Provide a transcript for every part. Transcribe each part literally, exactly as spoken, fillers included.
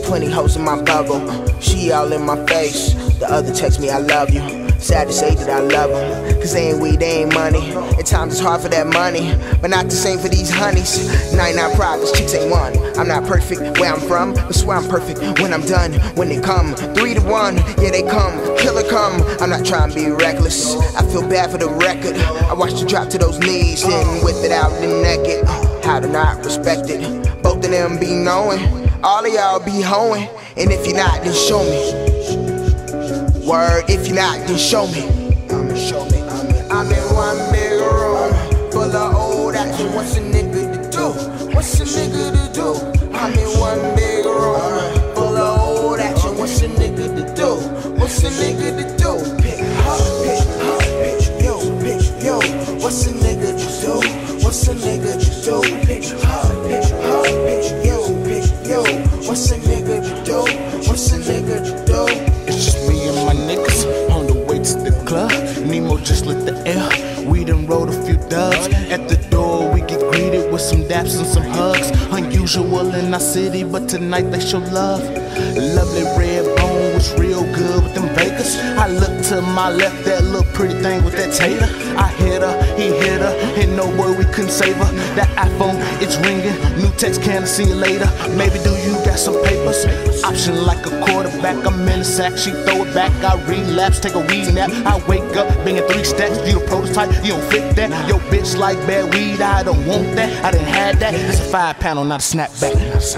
twenty hoes in my bubble. She all in my face. The other text me, I love you. Sad to say that I love them, cause they ain't weed, they ain't money. At times it's hard for that money, but not the same for these honeys. ninety-nine problems, chicks ain't one. I'm not perfect where I'm from, but swear I'm perfect when I'm done. When they come, three to one, yeah they come, killer come. I'm not trying to be reckless, I feel bad for the record. I watched you drop to those knees, then whip it out and naked. How to not respect it, both of them be knowing, all of y'all be hoeing. And if you're not, then show me. Word, if you're not, then show me. I'ma show me. I'm in one big room full of old action. What's a nigga to do? What's a nigga to do? I'm in one big room full of old action. What's a nigga to do? What's a nigga to do? Pick up, pick up, bitch, yo, bitch, yo. What's a nigga to do? What's a nigga to do? Pick up, bitch, up, bitch, yo, bitch, yo. What's a nigga to do? What's a nigga to do? It's just me and my niggas on the way to the club. Nemo just lit the air. We done rolled a few dubs. At the door we get greeted with some daps and some hugs. Unusual in our city, but tonight they show love. Lovely red bone was real good with them Vegas. I look to my left, that little pretty thing with that tater. I hit her, he hit her, and no word we couldn't save her. That iPhone, it's ringing. New text, can I see you later? Maybe do you got some papers? Option like a quarterback, I'm in the sack. She throw it back, I relapse, take a weed nap. I wake up, banging three stacks. You the prototype, you don't fit that. Yo, bitch like bad weed, I don't want that. I done had that. It's a five panel, not a snapback.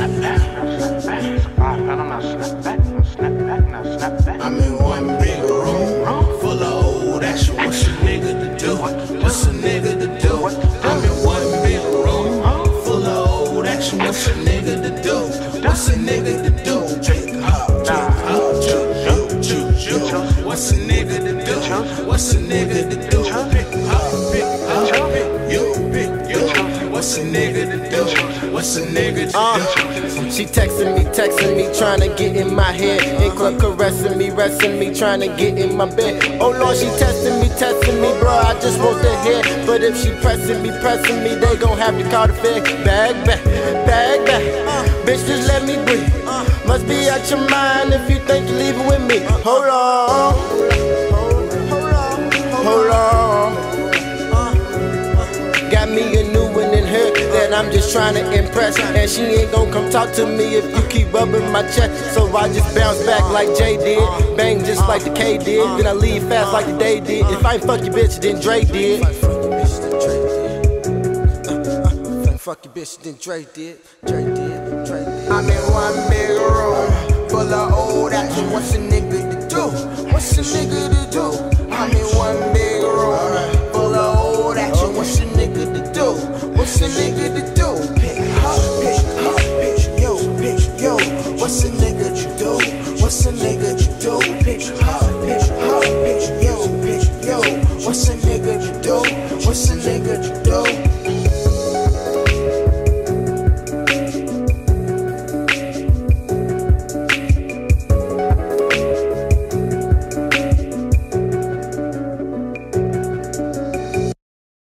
I'm in one big room full of old action. What's a nigga to do? What's a nigga to do? I'm in one big room full of old action. What's a nigga to do? What's a nigga to do? Take a hop, take a hop, choo, choo, choo. What's a nigga to do? What's a nigga to do? Pick up, pick up, pick you, pick you. What's a nigga to do? What's a nigga to do? Uh, she texting me, texting me, trying to get in my head. In club caressing me, resting me, trying to get in my bed. Oh Lord, she testing me, testing me, bro. I just want the head. But if she pressing me, pressing me, they gon' have to call the fed. Bag back, bag back. Bitch, just let me breathe. Must be out your mind if you think you're leaving with me. Hold on, hold on. Got me a new one in her that I'm just trying to impress. And she ain't gon' come talk to me if you keep rubbing my chest. So I just bounce back like Jay did, bang just like the K did. Then I leave fast like the day did. If I ain't fuck your bitch, then Dre did. Fuck your bitch, then Dre did. Dre did, Dre did. I'm in one big room full of old action. What's a nigga to do? What's a nigga to do? I'm in one big room